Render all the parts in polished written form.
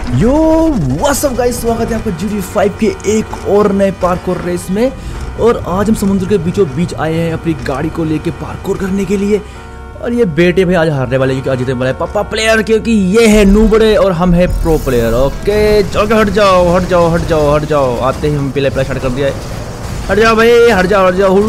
Yo what's up guys, स्वागत है आपका GTA 5 के एक और नए पार्कोर रेस में। और आज हम समुद्र के बीचों बीच आए हैं अपनी गाड़ी को लेके पार्कोर करने के लिए। और ये बेटे भाई आज हारने वाले क्योंकि आज जीतने वाला है पापा प्लेयर, क्योंकि ये है नूबड़े और हम है प्रो प्लेयर। ओके चलो हट जाओ हट जाओ हट जाओ हट जाओ। आते ही हम पहले स्टार्ट कर दिया है। हट जाओ भाई हट जाओ हट जाओ।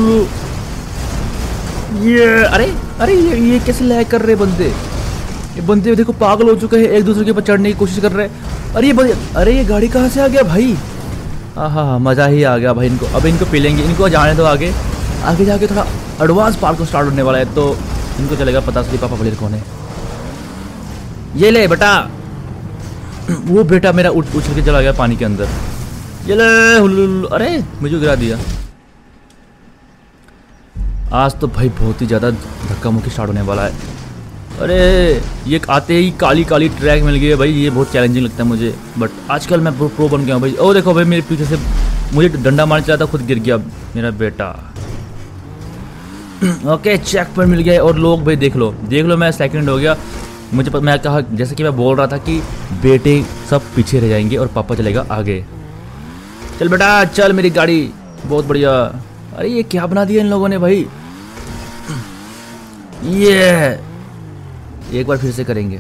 ये अरे अरे ये कैसे लैग कर रहे बंदे। ये बंदे देखो पागल हो चुके हैं, एक दूसरे के ऊपर चढ़ने की कोशिश कर रहे हैं। अरे ये गाड़ी कहाँ से आ गया भाई। हाँ मज़ा ही आ गया भाई इनको। अब इनको पिलेंगे, इनको जाने दो आगे। आगे जाके थोड़ा एडवांस पार्क को स्टार्ट होने वाला है तो इनको चलेगा पता चली पापा प्लेयर कौन है। ये ले बेटा। वो बेटा मेरा उछल के चला गया पानी के अंदर। ये ले हुलुल। अरे मुझे गिरा दिया। आज तो भाई बहुत ही ज़्यादा धक्का मुक्की स्टार्ट होने वाला है। अरे ये आते ही काली काली ट्रैक मिल गई है भाई, ये बहुत चैलेंजिंग लगता है मुझे। बट आजकल मैं प्रो बन गया हूँ भाई। ओ देखो भाई मेरे पीछे से मुझे डंडा मारना चाहता, खुद गिर गया मेरा बेटा। ओके चेक पर मिल गया। और लोग भाई देख लो मैं सेकंड हो गया। मैं कहा जैसे कि मैं बोल रहा था कि बेटे सब पीछे रह जाएंगे और पापा चलेगा आगे। चल बेटा चल मेरी गाड़ी, बहुत बढ़िया। अरे ये क्या बना दिया इन लोगों ने भाई। ये एक बार फिर से करेंगे।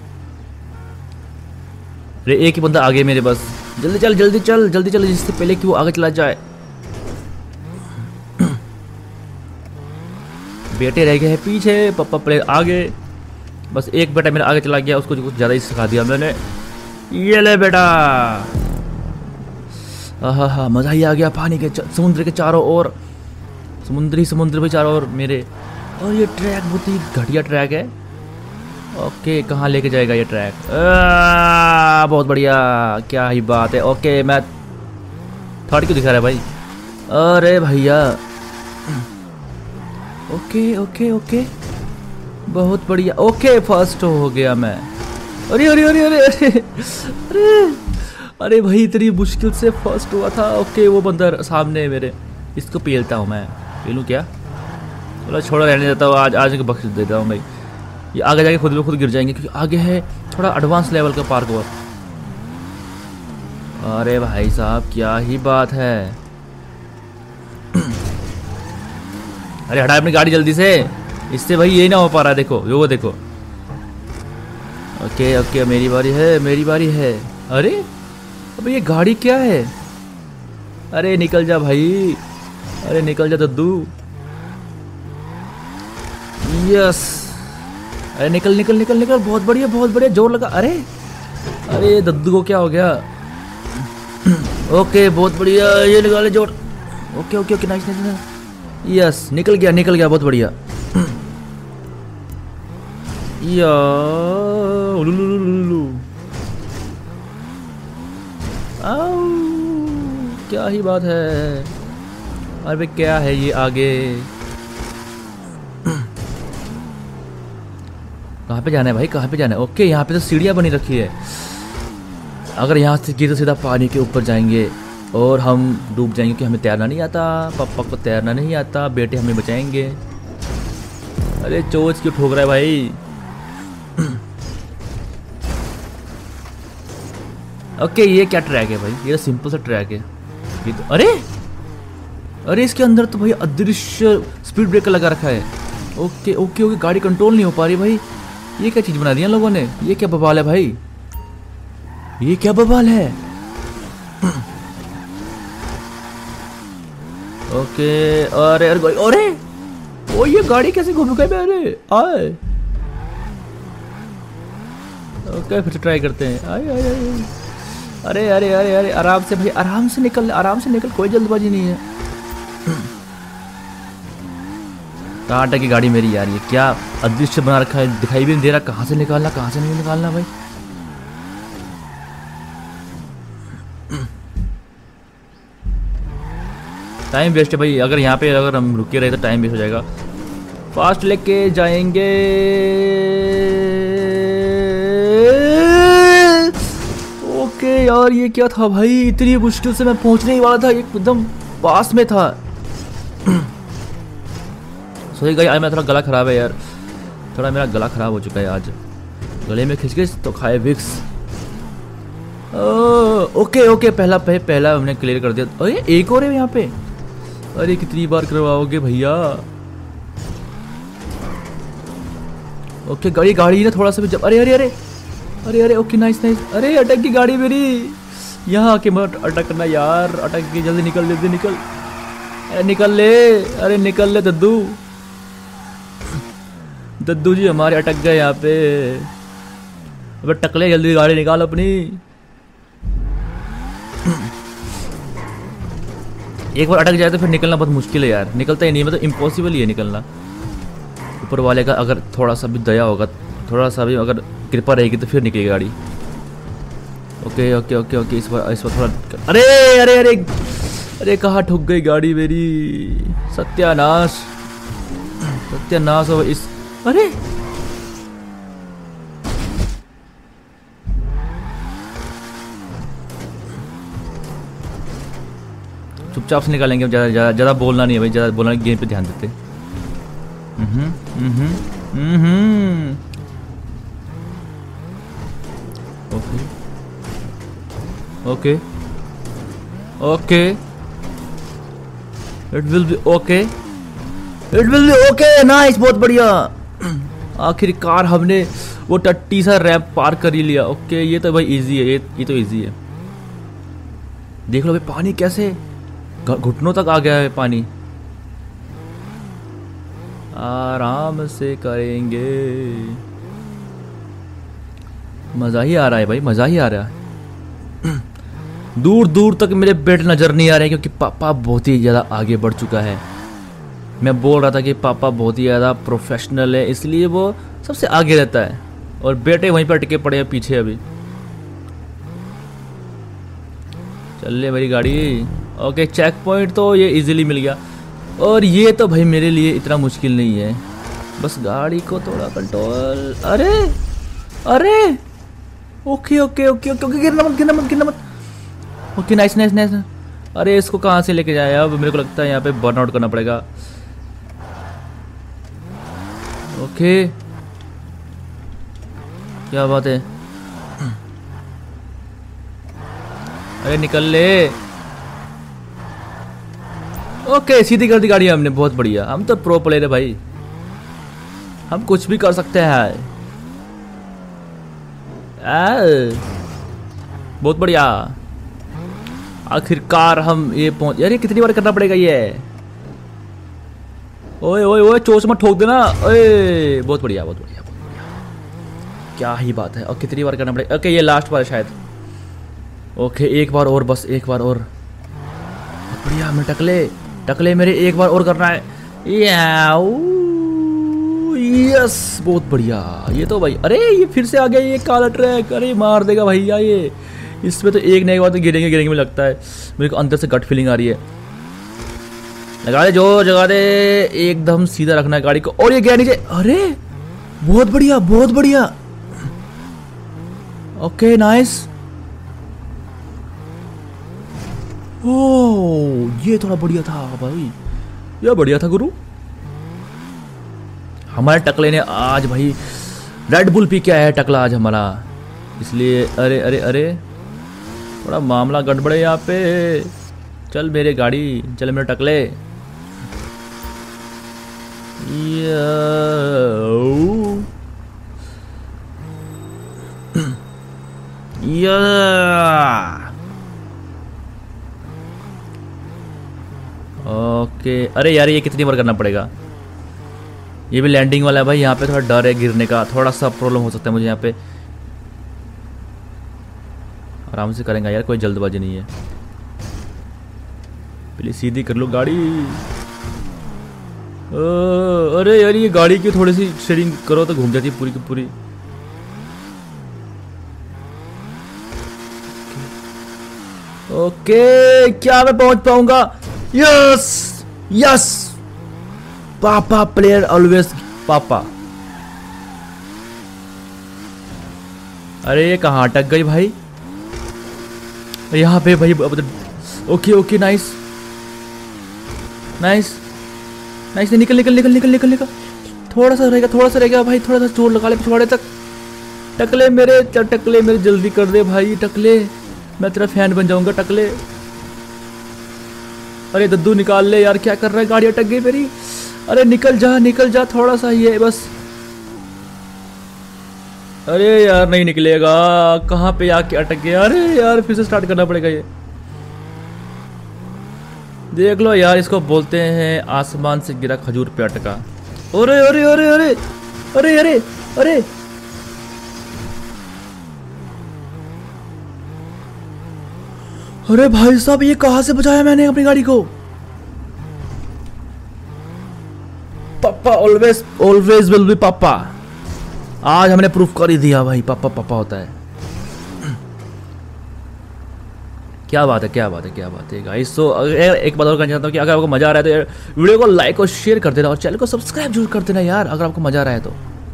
अरे एक ही बंदा आगे मेरे बस। जल्दी चल जल्दी चल जल्दी चल, जिससे पहले कि वो आगे चला जाए। बेटे रह गए हैं पीछे, पापा प्लेयर आगे। बस एक बेटा मेरा आगे चला गया, उसको कुछ ज़्यादा ही सिखा दिया मैंने। ये ले बेटा। हाँ मज़ा ही आ गया। पानी के समुद्र के चारों ओर समुद्र के चारों ओर मेरे। और ये ट्रैक बहुत ही घटिया ट्रैक है। ओके कहाँ लेके जाएगा ये ट्रैक। बहुत बढ़िया, क्या ही बात है। ओके मैं थर्ड क्यों दिखा रहा है भाई। अरे भैया ओके ओके ओके बहुत बढ़िया। ओके फर्स्ट हो गया मैं। अरे अरे अरे अरे अरे अरे अरे भाई इतनी मुश्किल से फर्स्ट हुआ था। ओके वो बंदा सामने मेरे, इसको पेलता हूँ मैं। पेलूँ क्या, चलो छोड़ो रहने देता हूँ। आज को बख्श देता हूँ भाई। ये आगे जाके खुद में खुद गिर जाएंगे क्योंकि आगे है थोड़ा एडवांस लेवल का पार्क और। अरे भाई साहब क्या ही बात है। अरे हटा अपनी गाड़ी जल्दी से, इससे भाई यही ना हो पा रहा है। देखो वो देखो। ओके ओके मेरी बारी है मेरी बारी है। अरे अब ये गाड़ी क्या है। अरे निकल जा भाई, अरे निकल जा दद्दू। यस अरे निकल निकल निकल निकल। बहुत बढ़िया जोर लगा। अरे दद्दू को क्या हो गया। ओके बहुत बढ़िया, ये निकाले जोर। Okay okay okay nice nice. Yes निकल गया बहुत बढ़िया। या क्या ही बात है। अरे क्या है ये आगे। कहाँ पे जाना है भाई, कहाँ पे जाना है। ओके यहाँ पे तो सीढ़ियाँ बनी रखी है। अगर यहाँ से गिरे तो सीधा पानी के ऊपर जाएंगे और हम डूब जाएंगे क्योंकि हमें तैरना नहीं आता। पापा को तैरना नहीं आता, बेटे हमें बचाएंगे। अरे चोच क्यों ठोक रहा है भाई। ओके ये क्या ट्रैक है भाई, ये सिंपल सा ट्रैक है ये तो। अरे इसके अंदर तो भाई अदृश्य स्पीड ब्रेकर लगा रखा है। ओके ओके ओके गाड़ी कंट्रोल नहीं हो पा रही भाई। ये क्या चीज बना दी लोगों ने। ये क्या बवाल है भाई, ये क्या बवाल है। ओके अरे अरे ओ ये गाड़ी कैसे घूम गई। अरे आए ओके फिर ट्राई करते हैं। आए अरे अरे अरे अरे आराम से भाई, आराम से निकल कोई जल्दबाजी नहीं है। टाटा की गाड़ी मेरी यार, ये क्या अदृश्य बना रखा है, दिखाई भी नहीं दे रहा कहाँ से निकालना कहाँ से नहीं निकालना भाई। टाइम वेस्ट है भाई। अगर यहाँ पे अगर हम रुके रहे तो टाइम वेस्ट हो जाएगा। फास्ट लेके जाएंगे। ओके यार ये क्या था भाई, इतनी मुश्किल से मैं पहुंचने ही वाला था, एकदम पास में था। सॉरी गाइस आज मेरा थोड़ा गला खराब है यार, थोड़ा मेरा गला खराब हो चुका है आज। गले में खिंच तो खाए विक्स। ओके ओके, पहला हमने क्लियर कर दिया। अरे एक और है यहाँ पे। अरे कितनी बार करवाओगे भैया। ओके गाड़ी ना थोड़ा सा भी जब, अरे अरे अरे अरे अरे ओके नाइस नाइस। अरे अटक की गाड़ी मेरी, यहाँ आके मत अटक करना यार, अटक के जल्दी निकल जल्दी निकल। अरे निकल ले, अरे निकल ले दद्दू। दद्दू जी हमारे अटक गए यहाँ पे। अबे टकले जल्दी गाड़ी निकाल अपनी। एक बार अटक जाए तो फिर निकलना बहुत मुश्किल है यार, निकलता ही नहीं, मतलब इम्पॉसिबल ही है निकलना। ऊपर वाले का अगर थोड़ा सा भी दया होगा, थोड़ा सा भी अगर कृपा रहेगी तो फिर निकलेगी गाड़ी। ओके ओके ओके ओके, इस बार थोड़ा, अरे अरे अरे अरे कहाँ ठुक गई गाड़ी मेरी। सत्यानाश सत्यानाश हो इस, अरे चुपचाप से निकालेंगे, ज़्यादा बोलना नहीं है भाई, ज़्यादा बोलना, गेम पे ध्यान देते। Okay okay okay, it will be okay, it will be okay, nice, बहुत बढ़िया। आखिरकार हमने वो टट्टी सा रैंप पार कर ही लिया। ओके ये तो भाई इजी है, ये तो इजी है। देख लो भाई पानी कैसे घुटनों तक आ गया है पानी। आराम से करेंगे, मजा ही आ रहा है भाई, मजा ही आ रहा है। दूर दूर तक मेरे बेट नजर नहीं आ रहे क्योंकि पापा बहुत ही ज़्यादा आगे बढ़ चुका है। मैं बोल रहा था कि पापा बहुत ही ज़्यादा प्रोफेशनल है, इसलिए वो सबसे आगे रहता है और बेटे वहीं पर अटके पड़े हैं पीछे। अभी चल ले मेरी गाड़ी। ओके चेक पॉइंट तो ये इजीली मिल गया, और ये तो भाई मेरे लिए इतना मुश्किल नहीं है, बस गाड़ी को थोड़ा कंट्रोल। अरे अरे okay okay okay okay okay, गिरना मत गिरना मत गिरना मत। Okay nice nice nice. अरे इसको कहाँ से लेके जाए, अब मेरे को लगता है यहाँ पे बर्न आउट करना पड़ेगा। ओके क्या बात है, अरे निकल ले। ओके सीधी कर दी गाड़ी हमने, बहुत बढ़िया। हम तो प्रो प्लेयर है भाई, हम कुछ भी कर सकते हैं। बहुत बढ़िया, आखिरकार हम ये पहुंच। अरे कितनी बार करना पड़ेगा ये, ओए ओए ओए चोच मत ठोक देना। ओए बहुत बढ़िया बहुत बढ़िया बहुत बढ़िया, क्या ही बात है। और कितनी बार करना पड़ेगा, ओके ये लास्ट बार है शायद। ओके एक बार और, बस एक बार और, बहुत बढ़िया। मैं टकले मेरे एक बार और करना है। यस बहुत बढ़िया। ये तो भाई, अरे ये फिर से आ गया ये काला ट्रैक, अरे मार देगा भैया ये। इसमें तो एक नए बार तो गिरेंगे गिरेंगे में लगता है मेरे को, अंदर से गट फीलिंग आ रही है। लगा दे जो जगा दे, एकदम सीधा रखना है गाड़ी को। और ये गया नीचे, अरे बहुत बढ़िया बहुत बढ़िया। Okay nice. ओह ये थोड़ा बढ़िया था भाई, ये बढ़िया था गुरु। हमारे टकले ने आज भाई रेड बुल पी के आया है टकला आज हमारा, इसलिए। अरे अरे अरे थोड़ा मामला गड़बड़ है यहाँ पे। चल मेरे गाड़ी, चल मेरे टकले। ओके अरे यार ये कितनी बार करना पड़ेगा, ये भी लैंडिंग वाला है भाई। यहाँ पे थोड़ा डर है गिरने का, थोड़ा सा प्रॉब्लम हो सकता है मुझे यहाँ पे। आराम से करेंगे यार, कोई जल्दबाजी नहीं है। प्लीज सीधी कर लो गाड़ी। अरे यार ये गाड़ी की थोड़ी सी शेयरिंग करो तो घूम जाती है पूरी की पूरी। ओके क्या मैं पहुंच पाऊंगा? Yes yes, papa player always papa. अरे ये कहाँ अटक गई भाई, यहाँ पे भाई। Okay okay nice nice nice, निकल निकल निकल निकल निकल निकल। थोड़ा सा रहेगा, थोड़ा सा रहेगा भाई, थोड़ा सा जोर लगा ले पिछवाड़े तक। टकले मेरे जल्दी कर दे भाई टकले। मैं तेरा फैन बन जाऊंगा टकले। अरे दद्दू निकाल ले यार, क्या कर रहा है, गाड़ी अटक गई मेरी। अरे निकल जा थोड़ा सा ही है बस। अरे यार नहीं निकलेगा, कहाँ पे आके अटक गया। अरे यार फिर से स्टार्ट करना पड़ेगा ये। देख लो यार, इसको बोलते हैं आसमान से गिरा खजूर पे अटका। अरे अरे अरे अरे अरे अरे अरे अरे भाई साहब, ये कहां से बचाया मैंने अपनी गाड़ी को। पापा ऑलवेज ऑलवेज विल बी पापा। आज हमने प्रूफ कर ही दिया भाई, पापा पापा होता है। क्या बात है, क्या बात है, क्या बात है गाइस। तो एक बात और कहना चाहता हूँ कि अगर आपको मजा आ रहा है तो वीडियो को लाइक और शेयर कर देना और चैनल को सब्सक्राइब जरूर कर देना यार, अगर आपको मजा आ रहा है तो।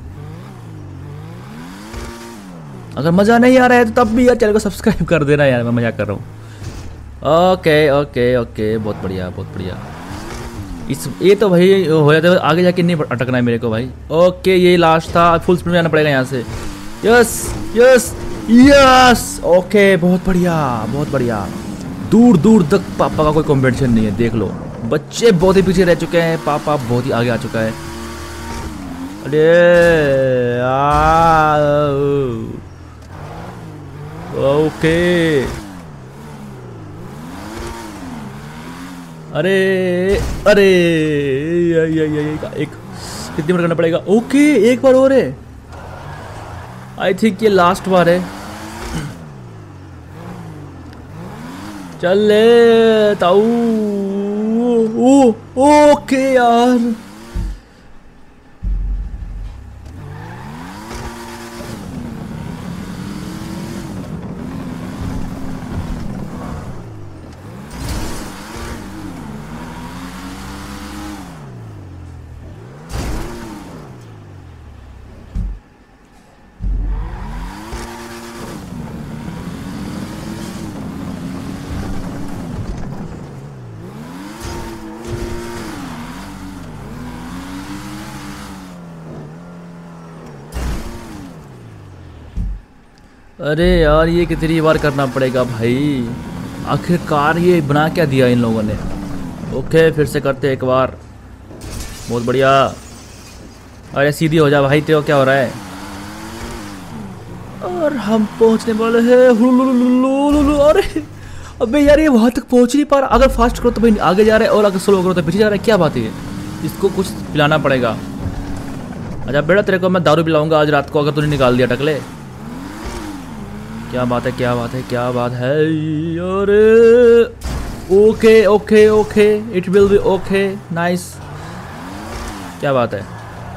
अगर मजा नहीं आ रहा है तो तब भी यार चैनल को सब्सक्राइब कर देना यार, मैं मजाक कर रहा हूँ। ओके ओके ओके, बहुत बढ़िया बहुत बढ़िया। इस ये तो भाई हो जाता है, आगे जाके नहीं अटकना है मेरे को भाई। ओके ये लास्ट था, फुल स्पीड में जाना पड़ेगा यहाँ से। यस यस यस, ओके बहुत बढ़िया बहुत बढ़िया। दूर दूर तक पापा का कोई कॉम्पिटिशन नहीं है, देख लो। बच्चे बहुत ही पीछे रह चुके हैं, पापा बहुत ही आगे आ चुका है। अरे ओके, अरे अरे एक कितनी बार करना पड़ेगा। ओके एक बार और है, आई थिंक ये लास्ट बार है। चल ले ताऊ। ओके यार, अरे यार ये कितनी बार करना पड़ेगा भाई, आखिरकार ये बना क्या दिया इन लोगों ने। ओके फिर से करते एक बार, बहुत बढ़िया। अरे सीधी हो जा भाई, तेरे क्या हो रहा है। और हम पहुंचने वाले हैं। अरे अबे यार ये वहां तक पहुंच नहीं पा रहा। अगर फास्ट करो तो भाई आगे जा रहा है और अगर स्लो करो तो पीछे जा रहा है, क्या बात है। इसको कुछ पिलाना पड़ेगा। अच्छा बेटा तेरे को मैं दारू पिलाऊंगा आज रात को, अगर तूने निकाल दिया टकले। क्या बात है क्या बात है क्या बात है। अरे okay okay okay, it will be okay, nice. क्या बात है,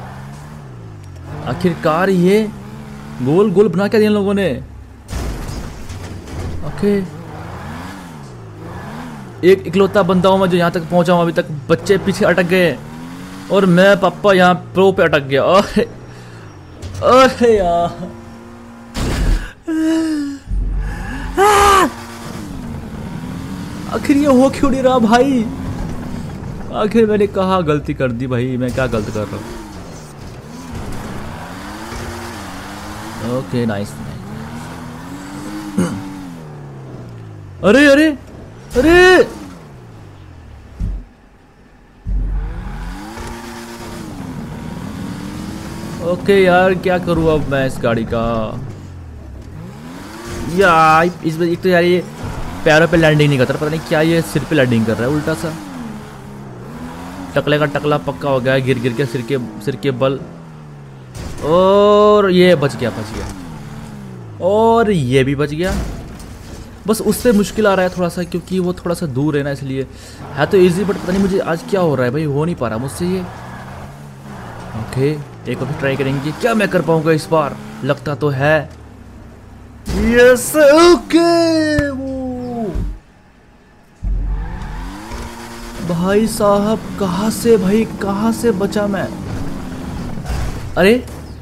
आखिरकार ये गोल गोल बना क्या दिया इन लोगों ने। ओके एक इकलौता बंदा हूं मैं जो यहाँ तक पहुंचा हूं, अभी तक बच्चे पीछे अटक गए और मैं पापा यहाँ प्रो पे अटक गया। अरे अरे यार आखिर ये हो क्यों नहीं रहा भाई। आखिर मैंने कहा गलती कर दी भाई, मैं क्या गलत कर रहा हूँ। Okay nice. अरे अरे अरे ओके यार क्या करूँ अब मैं इस गाड़ी का। यार इस एक तो यार ये पैरों पे लैंडिंग नहीं करता, पता नहीं क्या ये सिर पे लैंडिंग कर रहा है उल्टा सा। टकले का टकला पक्का हो गया, गिर गिर के सिर के बल। और ये बच गया और ये भी बच गया। बस उससे मुश्किल आ रहा है थोड़ा सा, क्योंकि वो थोड़ा सा दूर है ना, इसलिए है तो इजी बट पता नहीं मुझे आज क्या हो रहा है भाई, हो नहीं पा रहा मुझसे ये। ओके एक और ट्राई करेंगे, क्या मैं कर पाऊंगा इस बार, लगता तो है। यस ओके भाई साहब, कहां से बचा मैं। अरे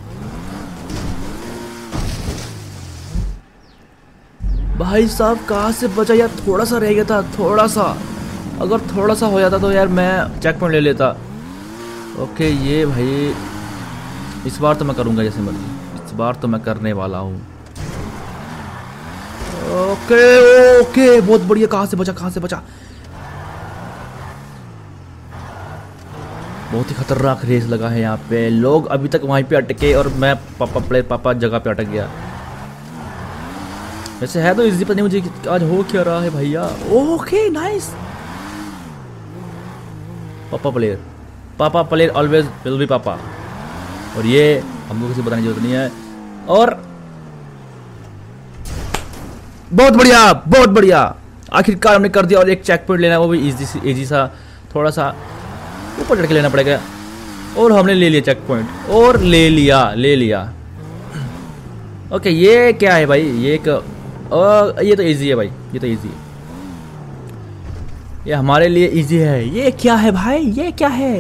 भाई साहब कहां से बचा यार, थोड़ा सा रह गया था, थोड़ा सा। अगर थोड़ा सा हो जाता तो यार मैं चेक पॉइंट ले लेता। ओके ये भाई इस बार तो मैं करूंगा जैसे मर्जी, इस बार तो मैं करने वाला हूँ। ओके ओके ओके बहुत बढ़िया। कहाँ से बचा, कहाँ से बचा। बहुत ही खतरनाक रेस लगा है यहाँ पे। लोग अभी तक वहीं पे अटके और मैं पापा जगह पे अटक गया। वैसे है तो इजी, पता नहीं मुझे आज हो क्या रहा है भैया। Okay nice. Papa player always will be papa. और ये हमको किसी बताने की जरूरत नहीं है। और बहुत बढ़िया, बहुत बढ़िया, आखिरकार हमने कर दिया। और एक चेक पॉइंट लेना है, वो भी इजी सा, थोड़ा सा ऊपर चढ़ के लेना पड़ेगा। और हमने ले लिया चेक पॉइंट, और ले लिया। ओके ये क्या है भाई, ये एक ये तो इजी है भाई, ये तो इजी है, ये हमारे लिए इजी है। ये क्या है भाई, ये क्या है,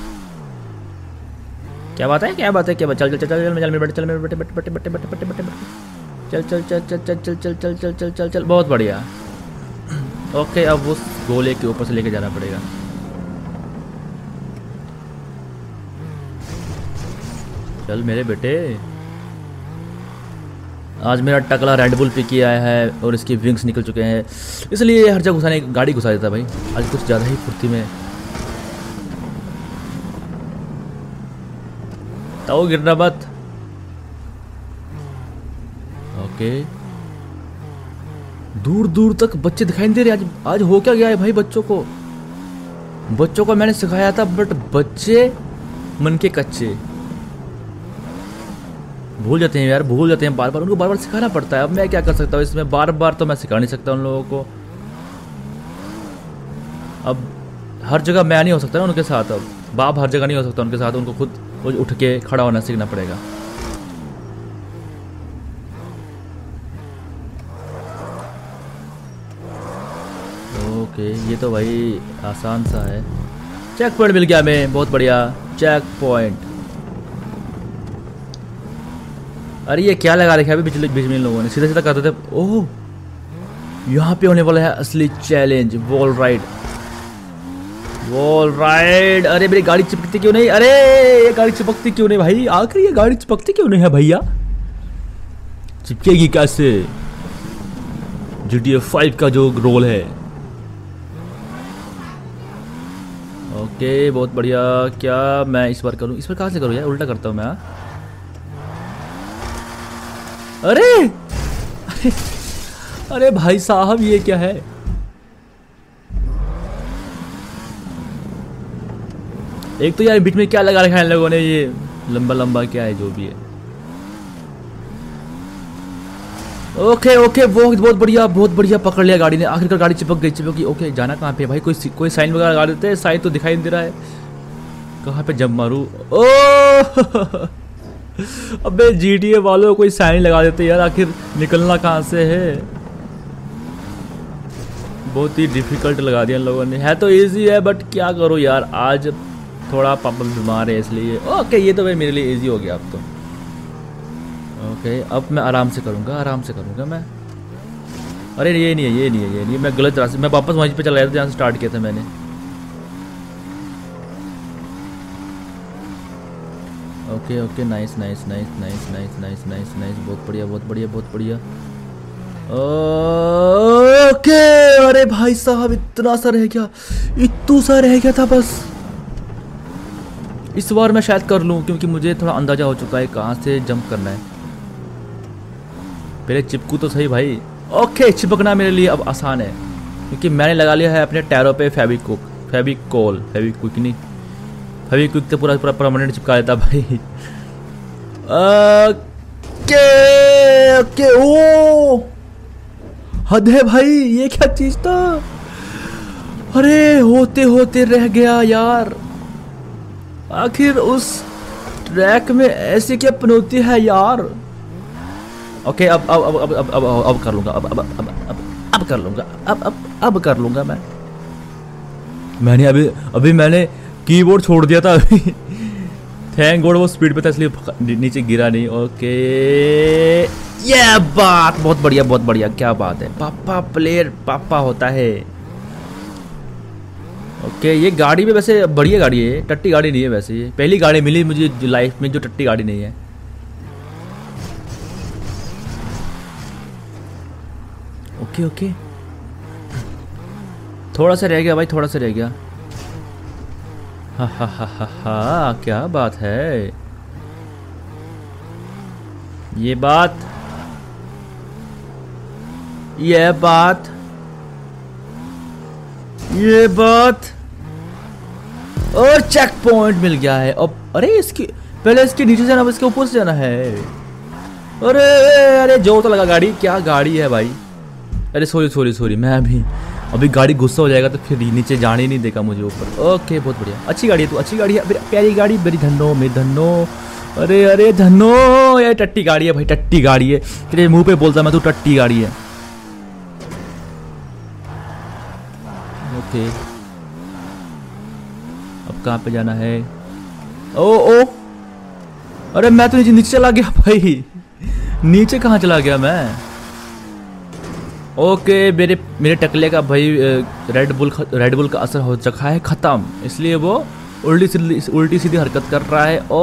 क्या बात है, क्या बात है, क्या बात। चल चल चल चल चल बैठ, चल मेरे बेटे बटे बटे बटे बटे बटे बटे चल चल चल चल चल चल चल चल चल चल चल चल। बहुत बढ़िया। ओके अब उस गोले के ऊपर से लेके जाना पड़ेगा। चल मेरे बेटे। आज मेरा टकला रेड बुल पी किया है और इसकी विंग्स निकल चुके हैं, इसलिए हर जगह घुसाने गाड़ी घुसा देता भाई। आज कुछ ज़्यादा ही फुर्ती में। तो गिरना मत। ओके दूर दूर तक बच्चे दिखाई नहीं दे रहे। आज हो क्या गया है भाई बच्चों को मैंने सिखाया था, बट बच्चे मन के कच्चे भूल जाते हैं यार, भूल जाते हैं बार बार। उनको बार बार सिखाना पड़ता है। अब मैं क्या कर सकता हूँ इसमें, बार बार तो मैं सिखा नहीं सकता उन लोगों को। अब हर जगह मैं नहीं हो सकता ना उनके साथ। अब बाप हर जगह नहीं हो सकता उनके साथ। उनको खुद उठ के खड़ा होना सीखना पड़ेगा। ओके ये तो भाई आसान सा है। चेक पॉइंट मिल गया हमें, बहुत बढ़िया चेक पॉइंट। अरे ये क्या लगा रखा है अभी बीच में इन लोगों ने, सीधा सीधा करते थे। ओह यहाँ पे होने वाला है असली चैलेंज, वॉल राइड। अरे मेरी गाड़ी चिपकती क्यों नहीं, अरे ये गाड़ी चिपकती क्यों नहीं भाई, आखिर ये गाड़ी चिपकती क्यों नहीं है भैया। चिपकेगी कैसे, GTA 5 का जो रोल है। ओके बहुत बढ़िया। क्या मैं इस बार करूं, इस बार कहाँ से करूं यार, उल्टा करता हूं मैं। अरे अरे अरे भाई साहब ये क्या है। एक तो यार बीच में क्या लगा रखा है इन लोगों ने, ये लंबा लंबा क्या है जो भी है। ओके ओके बहुत बढ़िया, बहुत बढ़िया पकड़ लिया गाड़ी ने। आखिरकार गाड़ी चिपक गई। ओके जाना कहाँ पे भाई, कोई साइन वगैरह लगा देते हैं। साइन तो दिखाई नहीं दे रहा है, कहाँ पे जंप मारूं। ओह अबे GTA वालों कोई साइन लगा देते यार, आखिर निकलना कहाँ से है। बहुत ही डिफिकल्ट लगा दिया इन लोगों ने। है तो इजी है बट क्या करो यार, आज थोड़ा पापा बीमार है इसलिए। ओके ये तो भाई मेरे लिए इजी हो गया अब तो। ओके अब मैं आराम से करूँगा मैं। अरे ये नहीं है, मैं गलत रास्ते, मैं वापस वहीं पे चला गया था जहाँ से स्टार्ट किया था मैंने। ओके नाइस, बहुत बढ़िया। ओके अरे भाई साहब इतना सा रह गया था बस। इस बार मैं शायद कर लूँ, क्योंकि मुझे थोड़ा अंदाजा हो चुका है कहाँ से जंप करना है। पहले चिपकू तो सही भाई। ओके चिपकना मेरे लिए अब आसान है, क्योंकि मैंने लगा लिया है अपने टायरों पे फेविक्विक तो पूरा परमानेंट चिपका देता भाई। ओके ओ हद है भाई, ये क्या चीज था। अरे होते रह गया यार। आखिर उस ट्रैक में ऐसी क्या पनौती है यार। ओके अब कर लूंगा, अब कर लूंगा मैं। मैंने अभी मैंने कीबोर्ड छोड़ दिया था अभी। थैंक गॉड वो स्पीड पे था इसलिए नीचे गिरा नहीं। ओके ये बात बहुत बढ़िया, क्या बात है। पापा प्लेयर पापा होता है। ओके ये गाड़ी में वैसे बढ़िया गाड़ी है, टट्टी गाड़ी नहीं है वैसे। ये पहली गाड़ी मिली मुझे लाइफ में जो टट्टी गाड़ी नहीं है। ओके ओके, थोड़ा सा रह गया भाई, थोड़ा सा रह गया। हा हा हा हा हा, क्या बात है। ये बात, ये बात, ये बात। और चेक पॉइंट मिल गया है। अब अरे इसकी पहले इसके नीचे जाना, अब इसके ऊपर से जाना है। अरे अरे जोर तो लगा गाड़ी, क्या गाड़ी है भाई। अरे सॉरी सॉरी सॉरी, मैं अभी गाड़ी गुस्सा हो जाएगा तो फिर नीचे जाने ही नहीं देगा मुझे ऊपर। ओके बहुत बढ़िया, अच्छी गाड़ी है तू, अच्छी गाड़ी है, प्यारी गाड़ी, मेरी धन्नो मेरी धन्नो। अरे अरे धन्नो, ये टट्टी गाड़ी है भाई, टट्टी गाड़ी है। तेरे मुंह पे बोलता मैं, तू टट्टी गाड़ी है। ओके अब कहाँ पे जाना है। ओ ओ, अरे मैं तो नीचे चला गया भाई, नीचे कहाँ चला गया मैं। ओके मेरे टकले का भाई रेड बुल का असर हो चुका है खत्म, इसलिए वो उल्टी सीधी हरकत कर रहा है। ओ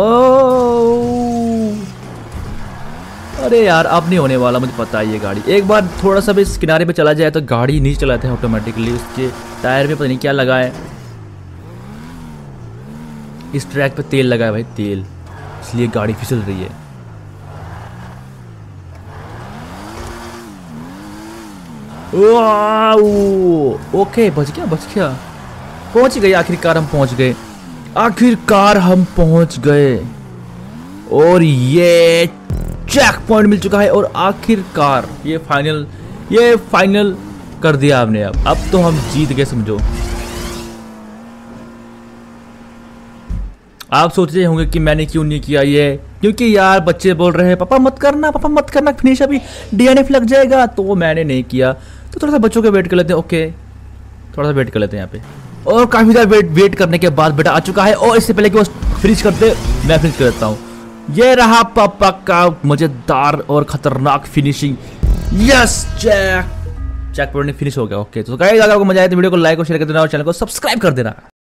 अरे यार अब नहीं होने वाला, मुझे पता है ये गाड़ी। एक बार थोड़ा सा भी इस किनारे पे चला जाए तो गाड़ी नीचे चलाते हैं ऑटोमेटिकली। उसके टायर में पता नहीं क्या लगा है, इस ट्रैक पे तेल लगा है भाई, तेल, इसलिए गाड़ी फिसल रही है। ओके बच गया पहुंच गए, आखिरकार हम पहुंच गए, आखिरकार हम पहुंच गए। और ये चेक पॉइंट मिल चुका है, और आखिरकार ये फाइनल कर दिया आपने। अब तो हम जीत गए समझो। आप सोच रहे होंगे कि मैंने क्यों नहीं किया ये, क्योंकि यार बच्चे बोल रहे हैं पापा मत करना फिनिश, अभी डीएनएफ लग जाएगा, तो मैंने नहीं किया। तो थोड़ा सा बच्चों के वेट कर लेते हैं। ओके थोड़ा सा वेट कर लेते हैं यहाँ पे। और काफी ज्यादा वेट करने के बाद बेटा आ चुका है, और इससे पहले कि वो फिनिश करते मैं फिनिश कर देता हूँ। ये रहा पापा का मजेदार और खतरनाक finishing. Yes check point finish हो गया। ओके तो गाइस अगर आपको मजा आया तो वीडियो को लाइक और शेयर कर देना, और चैनल को सब्सक्राइब कर देना।